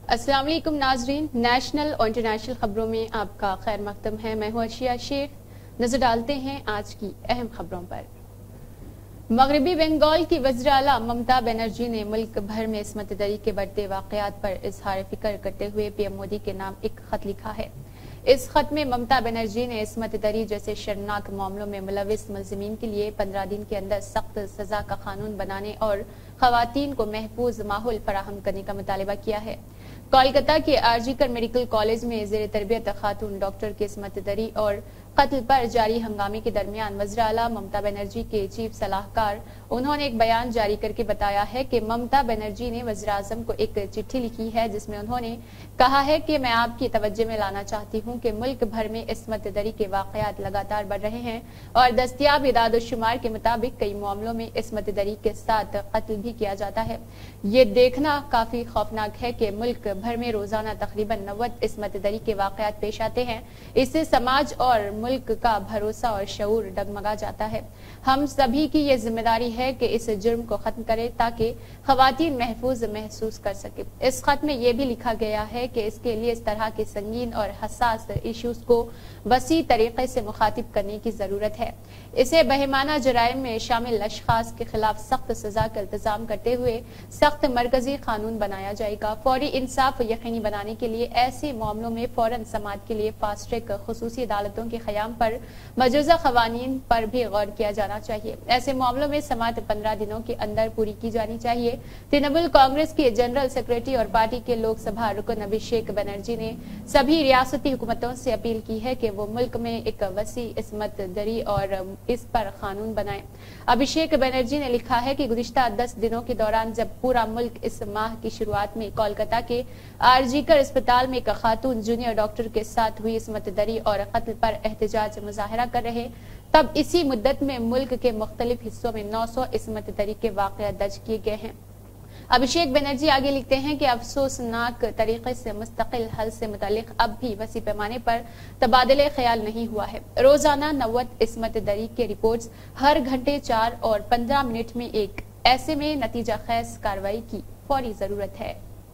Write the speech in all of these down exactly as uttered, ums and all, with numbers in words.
अस्सलाम वालेकुम नाजरीन, नेशनल और इंटरनेशनल खबरों में आपका खैर मकदम है। मैं हूं अर्शिया शेख। नजर डालते हैं आज की अहम खबरों पर। मगरबी बंगाल की वज़ीर आला ममता बनर्जी ने मुल्क भर में इस्मत दरी के बढ़ते वाकयात पर इजहार फिक्र करते हुए पीएम मोदी के नाम एक खत लिखा है। इस खत में ममता बनर्जी ने इस्मत दरी जैसे शर्मनाक मामलों में मुलविस मुलजिमीन के लिए पंद्रह दिन के अंदर सख्त सजा का कानून बनाने और खवातीन को महफूज माहौल फराहम करने का मुतालबा किया है। कोलकाता के आरजीकर मेडिकल कॉलेज में जेर तरबियत खातून डॉक्टर की इस्मत दरी और कत्ल पर जारी हंगामे के दरमियान वज़ीर आला ममता बनर्जी के चीफ सलाहकार उन्होंने एक बयान जारी करके बताया है कि ममता बनर्जी ने वज़ीर आज़म को एक चिट्ठी लिखी है जिसमें उन्होंने कहा है कि मैं आपकी तवज्जो में लाना चाहती हूं कि मुल्क भर में इस्मत दरी के वाकयात लगातार बढ़ रहे हैं और दस्तयाब इदाद-ओ-शुमार के मुताबिक कई मामलों में इस्मत दरी के साथ कत्ल भी किया जाता है। ये देखना काफी खौफनाक है कि मुल्क भर में रोजाना तकरीबन नब्बे इस्मत दरी के वाकयात पेश आते हैं। इससे समाज और मुल्क का भरोसा और शऊर डगमगा जाता है। हम सभी की ये जिम्मेदारी है कि इस जुर्म को खत्म करें ताकि खवातीन महफूज महसूस कर सके। इस खत में यह भी लिखा गया है कि इसके लिए इस तरह के संगीन और हसास इश्यूज को वसी तरीके से मुखातिब करने की जरूरत है। इसे बहिमाना जराइम में शामिल अशखास के खिलाफ सख्त सजा का इल्तजाम करते हुए सख्त मरकजी कानून बनाया जाएगा। फौरी इंसाफ यकीनी बनाने के लिए ऐसे मामलों में फौरन समाअत के लिए फास्ट ट्रैक खुसूसी अदालतों के क़याम पर मौजूदा कवानीन पर भी गौर किया जाना चाहिए। ऐसे मामलों में समाअत पंद्रह दिनों के अंदर पूरी की जानी चाहिए। तृणमूल कांग्रेस के जनरल सेक्रेटरी और पार्टी के लोकसभा रुकन अभिषेक बनर्जी ने सभी रियासती हुकूमतों से अपील की है कि वो मुल्क में एक वसी इस्मत दरी और इस पर कानून बनाए। अभिषेक बनर्जी ने लिखा है कि गुज़िश्ता दस दिनों के दौरान जब पूरा मुल्क इस माह की शुरुआत में कोलकाता के आरजीकर अस्पताल में एक खातून जूनियर डॉक्टर के साथ हुई इस्मत दरी और कत्ल पर एहतजाज मुजाहरा कर रहे, तब इसी मुद्दत में मुल्क के मुख्तलिफ हिस्सों में नौ सौ इस्मत दरी के वाक़या दर्ज किए गए हैं। अभिषेक बनर्जी आगे लिखते हैं कि अफसोसनाक तरीके से मुस्तकिल हल से मुतालिक अब भी वसी पैमाने पर तबादले ख्याल नहीं हुआ है। रोजाना नब्बे इस्मत दरी के रिपोर्ट्स हर घंटे चार और पंद्रह मिनट में एक, ऐसे में नतीजा खैज कार्रवाई की फौरी जरूरत है।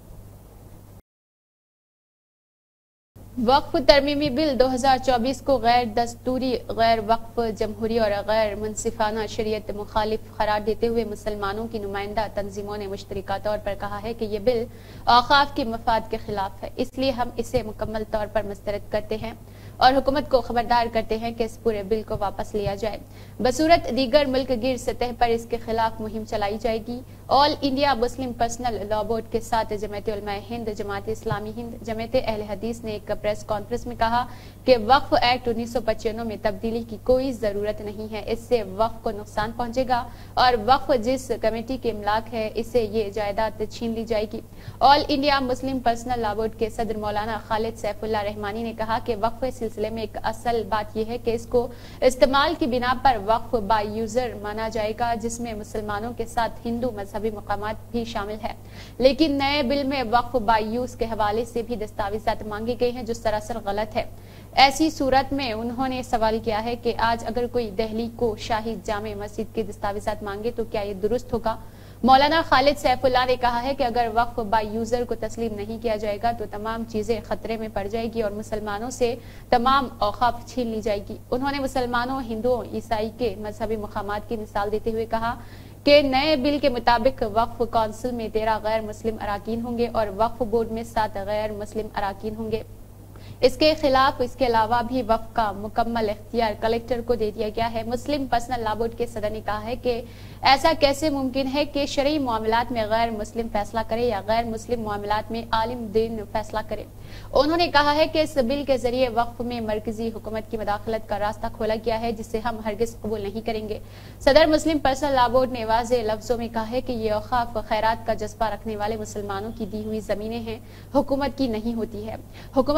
वक्फ तरमीमी बिल दो हजार चौबीस को गैर दस्तूरी, गैर वक्फ, जमहूरी और गैर मुनसिफाना शरीयत मुखालिफ करार देते हुए मुसलमानों की नुमाइंदा तंजीमों ने मुश्तरका तौर पर कहा है कि यह बिल औकाफ के मफाद के खिलाफ है। इसलिए हम इसे मुकम्मल तौर पर मुस्तरद करते हैं और हुकूमत को खबरदार करते हैं कि इस पूरे बिल को वापस लिया जाए। बसूरत दीगर मुल्क गिर सतह पर इसके खिलाफ मुहिम चलाई जाएगी। All India Muslim Personal Law Board के साथ जमात उलमा हिंद, जमात इस्लामी हिंद, जमात अहले हदीस ने एक प्रेस कॉन्फ्रेंस में कहा कि वक्फ एक्ट उन्नीस सौ पचानवे में तब्दीली की कोई जरूरत नहीं है। इससे वक्फ को नुकसान पहुंचेगा और वक्फ जिस कमेटी के इमलाक है इससे ये जायदाद छीन ली जाएगी। All India Muslim Personal Law Board के सदर मौलाना खालिद सैफुल्लाह रहमानी ने कहा कि वक्फ सिलसिले में एक असल बात यह है कि इसको इस्तेमाल की बिना पर वक्फ बाय यूजर माना जाएगा, जिसमें मुसलमानों के साथ हिंदू मजहबी मकामात भी शामिल है। लेकिन नए बिल में वक्फ बाय यूज के हवाले से भी दस्तावेजात मांगे गए हैं जो सरासर गलत है। ऐसी सूरत में उन्होंने सवाल किया है कि आज अगर कोई दिल्ली को शाही जामे मस्जिद के दस्तावेजात मांगे तो क्या ये दुरुस्त होगा। मौलाना खालिद सैफुल्लाह ने कहा है कि अगर वक्फ बाय यूजर को तस्लीम नहीं किया जाएगा तो तमाम चीजें खतरे में पड़ जाएगी और मुसलमानों से तमाम औकाफ छीन ली जाएगी। उन्होंने मुसलमानों, हिंदुओं, ईसाई के मजहबी मुकामात की मिसाल देते हुए कहा कि नए बिल के मुताबिक वक्फ काउंसिल में तेरह गैर मुस्लिम अराकीन होंगे और वक्फ बोर्ड में सात गैर मुस्लिम अराकीन होंगे। इसके खिलाफ इसके अलावा भी वक्फ का मुकम्मल इख्तियार कलेक्टर को दे दिया गया है। मुस्लिम पर्सनल लॉ बोर्ड के सदर ने कहा है कि ऐसा कैसे मुमकिन है कि शरई मामलात में गैर मुस्लिम फैसला करे या गैर मुस्लिम मामलात में आलिम दीन फैसला करे। उन्होंने कहा है कि इस बिल के जरिए वक्फ में मरकजी हुकूमत की मदाखलत का रास्ता खोला गया है जिसे हम हरगिज कबूल नहीं करेंगे। सदर मुस्लिम पर्सनल लॉ बोर्ड ने वाज़ेह लफ्जों में कहा है कि ये औकाफ खैरात का जज्बा रखने वाले मुसलमानों की दी हुई जमीनें हैं, हुकूमत की नहीं होती है। हुकूमत का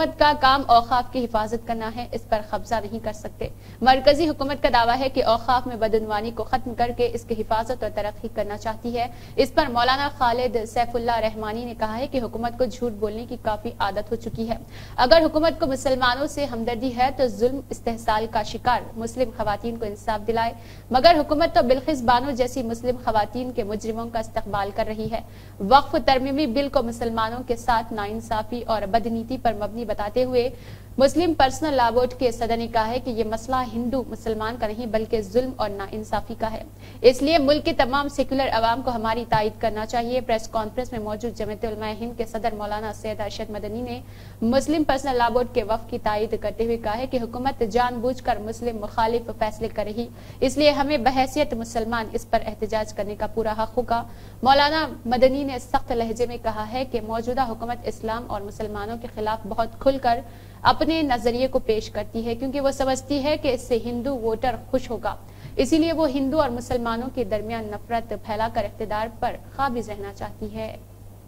کام اوقاف کی حفاظت کرنا ہے، اس پر قبضہ نہیں کر سکتے۔ مرکزی حکومت کا دعویٰ ہے کہ اوقاف میں بدعنوانی کو ختم کر کے اس کی حفاظت اور ترقی کرنا چاہتی ہے۔ اس پر مولانا خالد سیف اللہ رحمانی نے کہا ہے کہ حکومت کو جھوٹ بولنے کی کافی عادت ہو چکی ہے۔ اگر حکومت کو مسلمانوں سے ہمدردی ہے تو ظلم استحصال کا شکار مسلم خواتین کو انصاف دلائے، مگر حکومت تو بلقیس بانو جیسی مسلم خواتین کے مجرموں کا استقبال کر رہی ہے۔ وقف ترمیمی بل کو مسلمانوں کے ساتھ ناانصافی اور بدنیتی پر مبنی بتاتے ہوئے مسلم پرسنل لا بورڈ کے صدر نے کہا ہے کہ یہ مسئلہ ہندو مسلمان کا نہیں بلکہ ظلم اور ناانصافی کا ہے، اس لیے ملک کے تمام سیکولر عوام کو ہماری تائید کرنا چاہیے۔ پریس کانفرنس میں موجود جمعیت علماء ہند کے صدر مولانا سید ارشد مدنی نے مسلم پرسنل لا بورڈ کے وفد کی تائید کرتے ہوئے کہا ہے کہ حکومت جان بوجھ کر مسلم مخالف فیصلے کر رہی، اس لیے ہمیں بحیثیت مسلمان اس پر احتجاج کرنے کا پورا حق ہوگا۔ مولانا مدنی نے سخت لہجے میں کہا ہے کہ موجودہ حکومت اسلام اور مسلمانوں کے خلاف بہت کھل کر اپنے نظریے کو پیش کرتی ہے، کیونکہ وہ سمجھتی ہے کہ اس سے ہندو ووٹر خوش ہوگا، اسی لیے وہ ہندو اور مسلمانوں کے درمیان نفرت پھیلا کر اقتدار پر قابض رہنا چاہتی ہے۔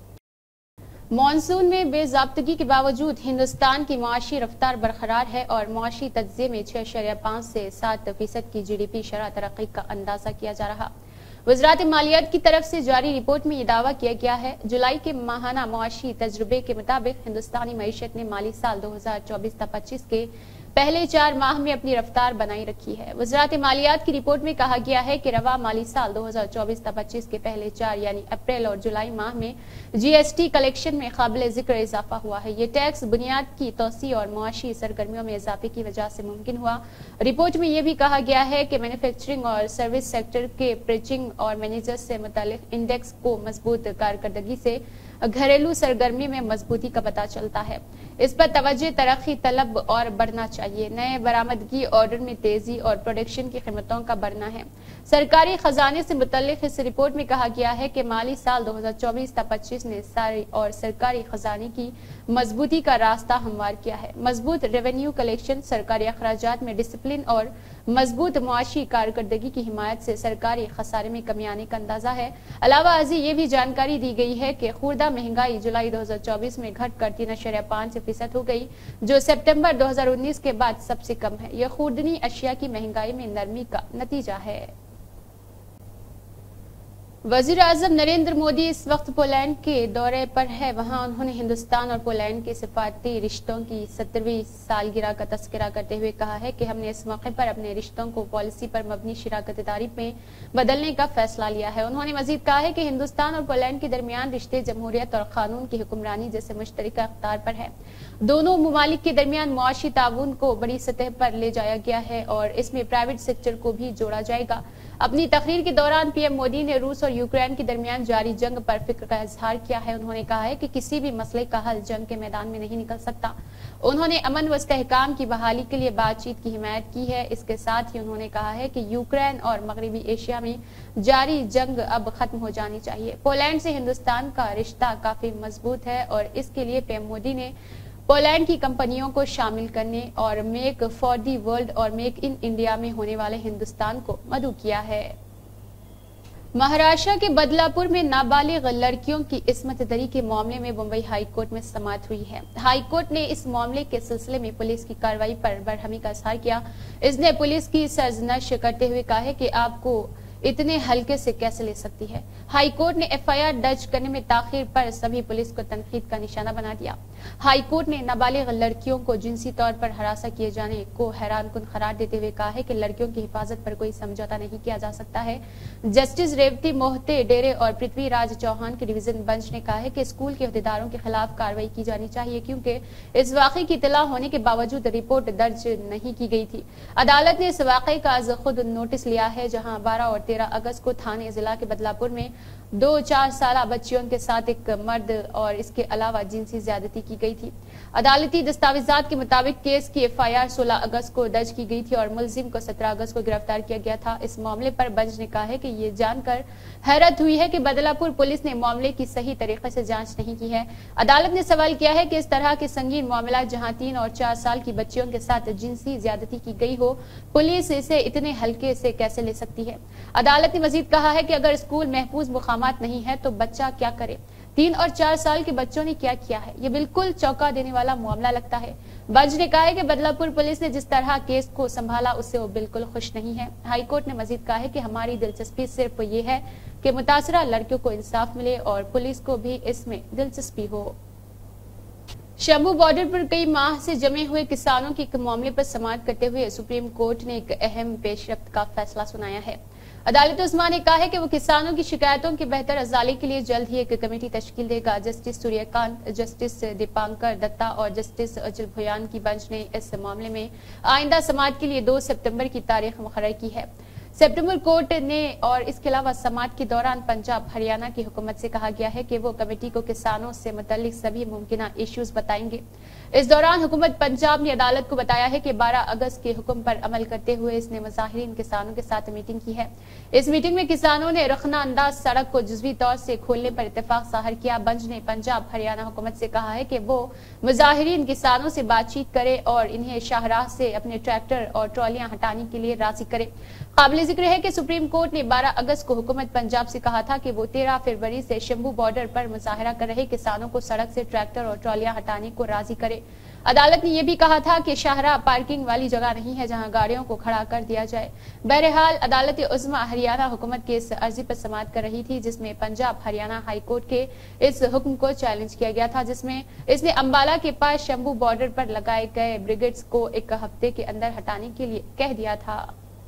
مانسون میں بے ضابطگی کے باوجود ہندوستان کی معاشی رفتار برقرار ہے اور معاشی تجزیے میں چھ اشاریہ پانچ سے سات فیصد کی جی ڈی پی شرح ترقی کا اندازہ کیا جا رہا۔ وزارت مالیات کی طرف سے جاری رپورٹ میں یہ دعویٰ کیا گیا ہے۔ جولائی کے ماہانہ معاشی تجربے کے مطابق ہندوستانی معیشت نے مالی سال دو ہزار چوبیس تا پچیس کے پہلے چار ماہ میں اپنی رفتار بنائی رکھی ہے۔ وزارت مالیات کی رپورٹ میں کہا گیا ہے کہ رواں مالی سال دو ہزار چوبیس تا پچیس کے پہلے چار یعنی اپریل اور جولائی ماہ میں جی ایس ٹی کلیکشن میں قابل ذکر اضافہ ہوا ہے۔ یہ ٹیکس بنیاد کی توسیع اور معاشی سرگرمیوں میں اضافے کی وجہ سے ممکن ہوا۔ رپورٹ میں یہ بھی کہا گیا ہے کہ مینوفیکچرنگ اور سروس سیکٹر کے پرچنگ اور مینیجر سے متعلق انڈیکس کو مضبوط کارکردگی سے گھریلو سرگرمی میں مضبوطی کا پتہ چلتا ہے۔ اس پر توجہ ترقی طلب اور بڑھنا چاہیے۔ نئے برآمدگی آرڈر میں تیزی اور پروڈکشن کی قیمتوں کا بڑھنا ہے۔ سرکاری خزانے سے متعلق اس رپورٹ میں کہا گیا ہے کہ مالی سال دو ہزار چوبیس تا پچیس نے ساری اور سرکاری خزانے کی مضبوطی کا راستہ ہموار کیا ہے۔ مضبوط ریونیو کلیکشن، سرکاری اخراجات میں ڈسپلن اور مضبوط معاشی کارکردگی کی حمایت سے سرکاری خسارے میں کمی آنے کا اندازہ ہے۔ علاوہ ازیں یہ بھی جانکاری دی گئی ہے کہ خوردہ مہنگائی جولائی دو ہزار چوبیس میں گھٹ کر تین اشاریہ پانچ فیصد ہو گئی، جو سپتمبر دو ہزار انیس کے بعد سب سے کم ہے۔ یہ خوردنی اشیاء کی مہنگائی میں نرمی کا نتیجہ ہے۔ وزیر اعظم نریندر مودی اس وقت پولینڈ کے دورے پر ہے۔ وہاں انہوں نے ہندوستان اور پولینڈ کے سفارتی رشتوں کی سترویں سالگرہ کا تذکرہ کرتے ہوئے کہا ہے کہ ہم نے اس موقع پر اپنے رشتوں کو پالیسی پر مبنی شراکت داری میں بدلنے کا فیصلہ لیا ہے۔ انہوں نے مزید کہا ہے کہ ہندوستان اور پولینڈ کے درمیان رشتے جمہوریت اور قانون کی حکمرانی جیسے مشترکہ اقدار پر ہے۔ دونوں ممالک کے درمیان معاشی تعاون کو بڑی سطح پر لے جایا گیا ہے اور اس میں پرائیویٹ سیکٹر کو بھی جوڑا جائے گا۔ اپنی تقریر کے دوران پی ایم مودی نے روس اور یوکرین کے درمیان جاری جنگ پر فکر کا اظہار کیا ہے۔ انہوں نے کہا ہے کہ کسی بھی مسئلے کا حل جنگ کے میدان میں نہیں نکل سکتا۔ انہوں نے امن و استحکام کی بحالی کے لیے بات چیت کی حمایت کی ہے۔ اس کے ساتھ ہی انہوں نے کہا ہے کہ یوکرین اور مغربی ایشیا میں جاری جنگ اب ختم ہو جانی چاہیے۔ پولینڈ سے ہندوستان کا رشتہ کافی مضبوط ہے اور اس کے لیے پی ایم مودی نے پولینڈ کی کمپنیوں کو شامل کرنے اور میک فار دی ورلڈ اور میک ان انڈیا میں ہونے والے ہندوستان کو مدعو کیا ہے۔ مہاراشٹر کے بدلا پور میں نابالغ لڑکیوں کی عصمت دری کے معاملے میں بمبئی ہائی کورٹ میں سماعت ہوئی ہے۔ ہائی کورٹ نے اس معاملے کے سلسلے میں پولیس کی کارروائی پر برہمی کا اظہار کیا۔ اس نے پولیس کی سرزنش کرتے ہوئے کہا ہے کہ آپ کو اتنے ہلکے سے کیسے لے سکتی ہے۔ ہائی کورٹ نے ایف آئی آر درج کرنے میں تاخیر پر سبھی پولیس کو تنقید کا نشانہ بنا دیا۔ ہائی کورٹ نے نابالغ لڑکیوں کو جنسی طور پر ہراساں کیے جانے کو حیران کن قرار دیتے ہوئے کہا ہے کہ لڑکیوں کی حفاظت پر کوئی سمجھوتہ نہیں کیا جا سکتا ہے۔ جسٹس ریوتی موہتے ڈیرے اور پرتھوی راج چوہان کی ڈویژن بنچ نے کہا ہے کہ اسکول کے عہدیداروں کے خلاف کارروائی کی جانی چاہیے کیونکہ اس واقعے کی اطلاع ہونے کے باوجود رپورٹ درج نہیں کی گئی تھی۔ عدالت نے اس واقعے کا از خود نوٹس لیا ہے، جہاں بارہ اور تیرہ اگست کو تھانے ضلع کے بدلا پور میں دو چار سالہ بچیوں کے ساتھ ایک مرد اور اس کے علاوہ جنسی زیادتی کی گئی تھی۔ عدالتی دستاویزات کے مطابق کیس کی ایف آئی آر سولہ اگست کو درج کی گئی تھی اور ملزم کو سترہ اگست کو گرفتار کیا گیا تھا۔ اس معاملے پر بنچ نے کہا ہے کہ یہ جان کر حیرت ہوئی ہے کہ بدلا پور پولیس نے معاملے کی صحیح طریقے سے جانچ نہیں کی ہے۔ عدالت نے سوال کیا ہے کہ اس طرح کے سنگین معاملات جہاں تین اور چار سال کی بچیوں کے ساتھ جنسی زیادتی کی گئی ہو، پولیس اسے اتنے ہلکے سے کیسے لے سکتی ہے۔ عدالت نے مزید کہا ہے کہ اگر اسکول محفوظ مقامات نہیں ہے تو بچہ کیا کرے۔ تین اور چار سال کے بچوں نے کیا کیا ہے؟ یہ بالکل چونکا دینے والا معاملہ لگتا ہے۔ بنچ نے کہا ہے کہ بدلہ پور پولیس نے جس طرح کیس کو سنبھالا اس سے وہ بالکل خوش نہیں ہے۔ ہائی کورٹ نے مزید کہا ہے کہ ہماری دلچسپی صرف یہ ہے کہ متاثرہ لڑکیوں کو انصاف ملے اور پولیس کو بھی اس میں دلچسپی ہو۔ شمبھو بارڈر پر کئی ماہ سے جمے ہوئے کسانوں کے ایک معاملے پر سماعت کرتے ہوئے سپریم کورٹ نے ایک اہم پیش رفت کا فیصلہ سنایا ہے۔ عدالت عظمیٰ نے کہا ہے کہ وہ کسانوں کی شکایتوں کے بہتر ازالے کے لیے جلد ہی ایک کمیٹی تشکیل دے گا۔ جسٹس سوریہ کانت، جسٹس دیپانکر دتا اور جسٹس اجل بھویان کی بنچ نے اس معاملے میں آئندہ سماعت کے لیے دو ستمبر کی تاریخ مقرر کی ہے۔ سپٹمبر کورٹ نے اور اس کے علاوہ سماعت کے دوران پنجاب ہریانہ کی حکومت سے کہا گیا ہے کہ وہ کمیٹی کو کسانوں سے متعلق سبھی ممکنہ ایشوز بتائیں گے۔ اس دوران حکومت پنجاب نے عدالت کو بتایا ہے کہ بارہ اگست کے حکم پر عمل کرتے ہوئے اس نے مظاہرین کسانوں کے ساتھ میٹنگ کی ہے۔ اس میٹنگ میں کسانوں نے رخنہ انداز سڑک کو جزوی طور سے کھولنے پر اتفاق ظاہر کیا۔ بنچ نے پنجاب ہریانہ حکومت سے کہا ہے کہ وہ مظاہرین کسانوں سے بات چیت کرے اور انہیں شاہراہ سے اپنے ٹریکٹر اور ٹرالیاں ہٹانے کے لیے راضی کرے۔ قابل ذکر ہے کہ سپریم کورٹ نے بارہ اگست کو حکومت پنجاب سے کہا تھا کہ وہ تیرہ فروری سے شمبھو بارڈر پر مظاہرہ کر رہے کسانوں کو سڑک سے ٹریکٹر اور ٹرالیاں ہٹانے کو راضی کرے۔ عدالت نے یہ بھی کہا تھا کہ شاہراہ پارکنگ والی جگہ نہیں ہے جہاں گاڑیوں کو کھڑا کر دیا جائے۔ بہرحال عدالت عظمیٰ ہریانہ حکومت کی اس عرضی پر سماعت کر رہی تھی جس میں پنجاب ہریانہ ہائی کورٹ کے اس حکم کو چیلنج کیا گیا تھا جس میں اس نے امبالہ کے پاس شمبھو بارڈر پر لگائے گئے بریگیڈز کو ایک ہفتے کے اندر ہٹانے کے لیے کہہ دیا تھا۔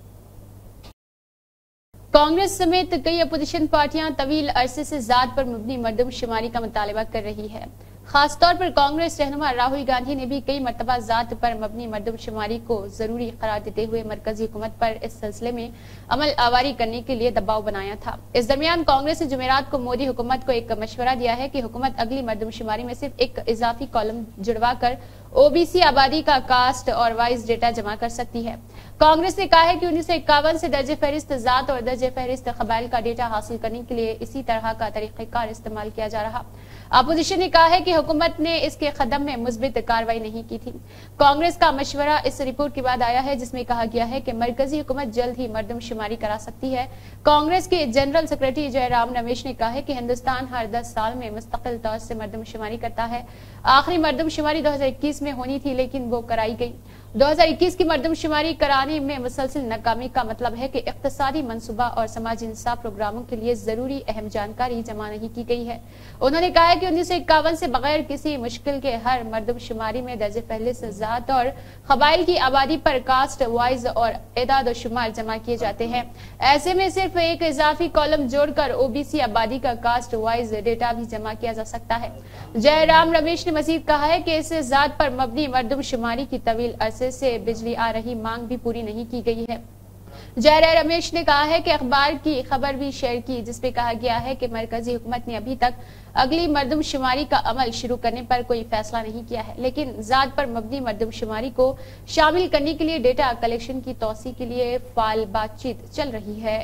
کانگریس سمیت کئی اپوزیشن پارٹیاں طویل عرصے سے ذات پر مبنی مردم شماری کا مطالبہ کر رہی ہے۔ خاص طور پر کانگریس رہنما راہل گاندھی نے بھی کئی مرتبہ ذات پر مبنی مردم شماری کو ضروری قرار دیتے ہوئے مرکزی حکومت پر اس سلسلے میں عمل آوری کرنے کے لیے دباؤ بنایا تھا۔ اس درمیان کانگریس نے جمعرات کو مودی حکومت کو ایک مشورہ دیا ہے کہ حکومت اگلی مردم شماری میں صرف ایک اضافی کالم جڑوا کر او بی سی آبادی کا کاسٹ اور وائز ڈیٹا جمع کر سکتی ہے۔ کانگریس نے کہا ہے کہ انیس سو اکاون سے درج فہرست ذات اور درج فہرست قبائل کا ڈیٹا حاصل کرنے کے لیے اسی طرح کا طریقہ کار استعمال کیا جا رہا۔ اپوزیشن نے کہا ہے کہ حکومت نے اس کے قدم میں مثبت کارروائی نہیں کی تھی۔ کانگریس کا مشورہ اس رپورٹ کے بعد آیا ہے جس میں کہا گیا ہے کہ مرکزی حکومت جلد ہی مردم شماری کرا سکتی ہے۔ کانگریس کے general secretary Jairam Ramesh نے کہا ہے کہ ہندوستان ہر دس سال میں مستقل طور سے مردم شماری کرتا ہے۔ آخری مردم شماری دو ہزار اکیس میں ہونی تھی لیکن وہ کرائی گئی۔ دو ہزار اکیس کی مردم شماری کرانے میں مسلسل ناکامی کا مطلب ہے کہ اقتصادی منصوبہ اور سماجی انصاف پروگراموں کے لیے ضروری اہم جانکاری جمع نہیں کی گئی ہے۔ انہوں نے کہا ہے کہ انیس سو اکاون سے بغیر کسی مشکل کے ہر مردم شماری میں درج فہرست ذات اور قبائل کی آبادی پر کاسٹ وائز اور اعداد و شمار جمع کیے جاتے ہیں۔ ایسے میں صرف ایک اضافی کالم جوڑ کر او بی سی آبادی کا کاسٹ وائز ڈیٹا بھی جمع کیا جا سکتا ہے۔ جے رام رمیش نے مزید کہا ہے کہ اس ذات پر مبنی مردم شماری کی طویل عرصے سے بجلی آ رہی مانگ بھی پوری نہیں کی گئی ہے۔ جے رمیش نے کہا ہے کہ اخبار کی خبر بھی شیئر کی جس پہ کہا گیا ہے کہ مرکزی حکومت نے ابھی تک اگلی مردم شماری کا عمل شروع کرنے پر کوئی فیصلہ نہیں کیا ہے لیکن ذات پر مبنی مردم شماری کو شامل کرنے کے لیے ڈیٹا کلیکشن کی توسیع کے لیے فعال بات چیت چل رہی ہے۔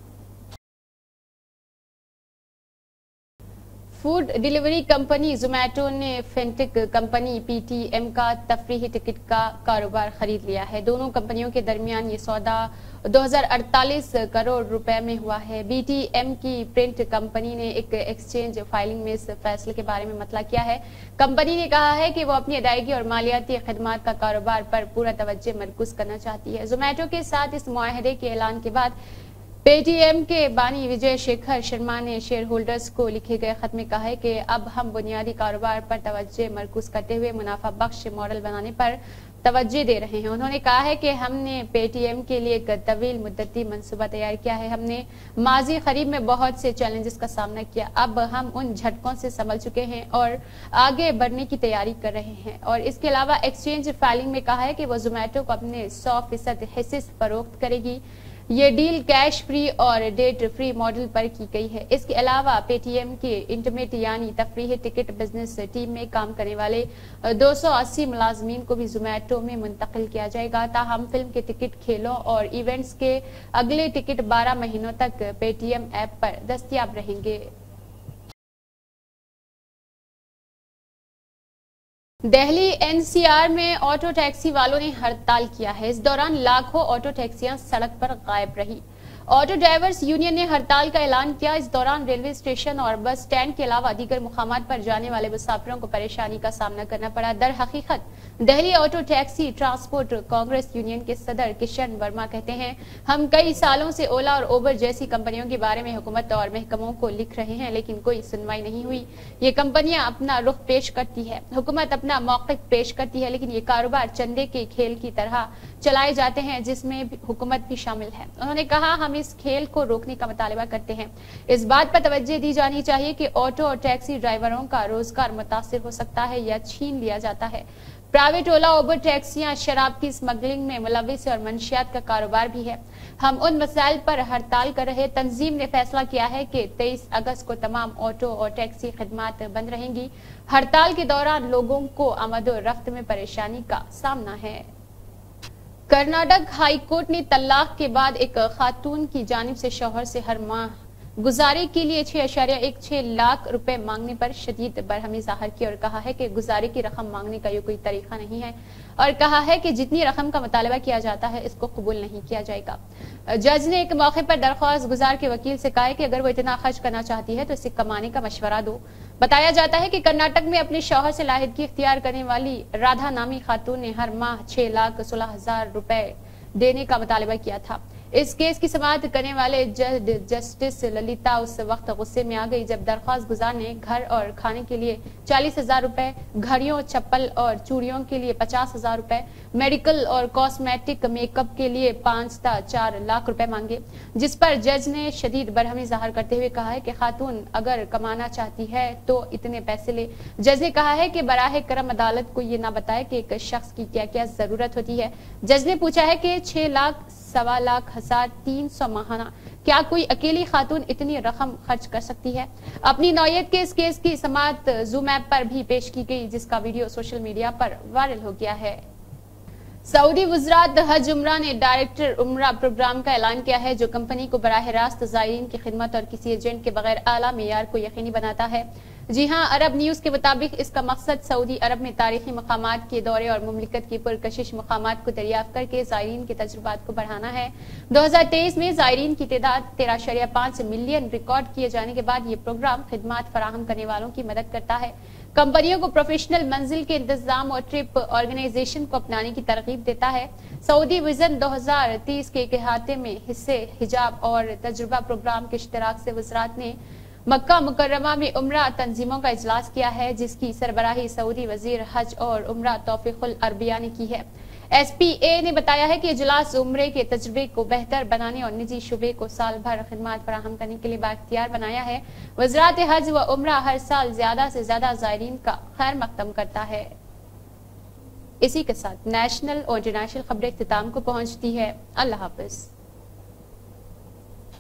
فوڈ ڈیلیوری کمپنی زومیٹو نے fintech company Paytm کا تفریحی ٹکٹ کا کاروبار خرید لیا ہے۔ دونوں کمپنیوں کے درمیان یہ سودا دو ہزار اڑتالیس کروڑ روپے میں ہوا ہے۔ بی ٹی ایم کی پرنٹ کمپنی نے ایک ایکسچینج فائلنگ میں اس فیصلے کے بارے میں مطلع کیا ہے۔ کمپنی نے کہا ہے کہ وہ اپنی ادائیگی اور مالیاتی خدمات کا کاروبار پر پورا توجہ مرکوز کرنا چاہتی ہے۔ زومیٹو کے ساتھ اس معاہدے کے اعلان کے بعد پے ٹی ایم کے بانی وجے شیکھر شرما نے شیئر ہولڈرز کو لکھے گئے خط میں کہا ہے کہ اب ہم بنیادی کاروبار پر توجہ مرکوز کرتے ہوئے منافع بخش ماڈل بنانے پر توجہ دے رہے ہیں۔ انہوں نے کہا ہے کہ ہم نے پے ٹی ایم کے لیے ایک طویل مدتی منصوبہ تیار کیا ہے۔ ہم نے ماضی قریب میں بہت سے چیلنجز کا سامنا کیا، اب ہم ان جھٹکوں سے سنبھل چکے ہیں اور آگے بڑھنے کی تیاری کر رہے ہیں۔ اور اس کے علاوہ ایکسچینج فائلنگ میں کہا ہے کہ وہ زومیٹو کو اپنے سو فیصد حصے فروخت کرے گی۔ یہ ڈیل کیش فری اور ڈیٹ فری ماڈل پر کی گئی ہے۔ اس کے علاوہ پے ٹی ایم کے انٹرمیٹ یعنی تفریحی ٹکٹ بزنس ٹیم میں کام کرنے والے دو سو اسی ملازمین کو بھی زومیٹو میں منتقل کیا جائے گا۔ تاہم فلم کے ٹکٹ، کھیلوں اور ایونٹس کے اگلے ٹکٹ بارہ مہینوں تک پے ٹی ایم ایپ پر دستیاب رہیں گے۔ دہلی این سی آر میں آٹو ٹیکسی والوں نے ہڑتال کیا ہے۔ اس دوران لاکھوں آٹو ٹیکسیاں سڑک پر غائب رہی۔ آٹو ڈرائیورز یونین نے ہڑتال کا اعلان کیا۔ اس دوران ریلوے اسٹیشن اور بس اسٹینڈ کے علاوہ دیگر مقامات پر جانے والے مسافروں کو پریشانی کا سامنا کرنا پڑا۔ در حقیقت Delhi auto taxi transport Congress union کے صدر کشن ورما کہتے ہیں، ہم کئی سالوں سے اولا اور اوبر جیسی کمپنیوں کے بارے میں حکومت اور محکموں کو لکھ رہے ہیں، لیکن کوئی سنوائی نہیں ہوئی۔ یہ کمپنیاں اپنا رخ پیش کرتی ہے، حکومت اپنا موقف پیش کرتی ہے، لیکن یہ کاروبار چندے کے کھیل کی طرح چلائے جاتے ہیں جس میں حکومت بھی شامل ہے۔ انہوں نے کہا، ہم اس کھیل کو روکنے کا مطالبہ کرتے ہیں۔ اس بات پر توجہ دی جانی چاہیے کہ آٹو اور ٹیکسی ڈرائیوروں کا روزگار متاثر ہو سکتا ہے یا چھین لیا جاتا ہے۔ پرائیویٹ اولا اوبر ٹیکسیاں شراب کی اسمگلنگ میں ملوث اور منشیات کا کاروبار بھی ہے۔ ہم ان مسائل پر ہڑتال کر رہے تنظیم نے فیصلہ کیا ہے کہ تیئیس اگست کو تمام آٹو اور ٹیکسی خدمات بند رہیں گی۔ ہڑتال کے دوران لوگوں کو آمد و رفت میں پریشانی کا سامنا ہے۔ کرناٹک ہائی کورٹ نے طلاق کے بعد ایک خاتون کی جانب سے شوہر سے ہر ماہ گزارے کے لیے چھ اشاریہ ایک چھ لاکھ روپے مانگنے پر شدید برہمی ظاہر کی اور کہا ہے کہ گزارے کی رقم مانگنے کا یہ کوئی طریقہ نہیں ہے، اور کہا ہے کہ جتنی رقم کا مطالبہ کیا جاتا ہے اس کو قبول نہیں کیا جائے گا۔ جج نے ایک موقع پر درخواست گزار کے وکیل سے کہا کہ اگر وہ اتنا خرچ کرنا چاہتی ہے تو اسے کمانے کا مشورہ دو۔ بتایا جاتا ہے کہ کرناٹک میں اپنے شوہر سے لاحقگی اختیار کرنے والی رادھا نامی خاتون نے ہر ماہ چھ لاکھ سولہ ہزار روپے دینے کا مطالبہ کیا تھا۔ اس کیس کی سماعت کرنے والے جج جسٹس للیتا اس وقت غصے میں آ گئی جب درخواست گزار نے گھر اور کھانے کے لیے چالیس ہزار روپے، گھڑیوں، چپل اور چوڑیوں کے لیے پچاس ہزار روپے، میڈیکل اور کاسمیٹک میک اپ کے لیے پانچ تا چار لاکھ روپے مانگے، جس پر جج نے شدید برہمی ظاہر کرتے ہوئے کہا ہے کہ خاتون اگر کمانا چاہتی ہے تو اتنے پیسے لے۔ جج نے کہا ہے کہ براہ کرم عدالت کو یہ نہ بتائے کہ ایک شخص کی کیا کیا ضرورت ہوتی ہے۔ جج نے پوچھا ہے کہ چھ لاکھ سوا لاکھ ہزار تین سو ماہانہ کیا کوئی اکیلی خاتون اتنی رقم خرچ کر سکتی ہے؟ اپنی نوعیت کے اس کیس کی سماعت زوم ایپ پر بھی پیش کی گئی، جس کا ویڈیو سوشل میڈیا پر وائرل ہو گیا ہے۔ سعودی وزارت حج عمرہ نے ڈائریکٹر عمرہ پروگرام کا اعلان کیا ہے جو کمپنی کو براہ راست زائرین کی خدمت اور کسی ایجنٹ کے بغیر اعلیٰ معیار کو یقینی بناتا ہے۔ جی ہاں، عرب نیوز کے مطابق اس کا مقصد سعودی عرب میں تاریخی مقامات کے دورے اور مملکت کی پرکشش مقامات کو دریافت کر کے زائرین کے تجربات کو بڑھانا ہے۔ دو ہزار تیئیس میں زائرین کی تعداد تیرہ اشاریہ پانچ ملین ریکارڈ کیے جانے کے بعد یہ پروگرام خدمات فراہم کرنے والوں کی مدد کرتا ہے، کمپنیوں کو پروفیشنل منزل کے انتظام اور ٹرپ آرگنائزیشن کو اپنانے کی ترغیب دیتا ہے۔ سعودی وژن دو ہزار تیس کے ایک احاطے میں حصے حجاب اور تجربہ پروگرام کے اشتراک سے وزارت نے مکہ مکرمہ میں عمرہ تنظیموں کا اجلاس کیا ہے، جس کی سربراہی سعودی وزیر حج اور عمرہ توفیق العربیہ نے کی ہے۔ ایس پی اے نے بتایا ہے کہ اجلاس عمرے کے تجربے کو بہتر بنانے اور نجی شعبے کو سال بھر خدمات فراہم کرنے کے لیے بااختیار بنایا ہے۔ وزارت حج و عمرہ ہر سال زیادہ سے زیادہ زائرین کا خیر مقدم کرتا ہے۔ اسی کے ساتھ نیشنل اور انٹرنیشنل خبریں اختتام کو پہنچتی ہے۔ اللہ حافظ۔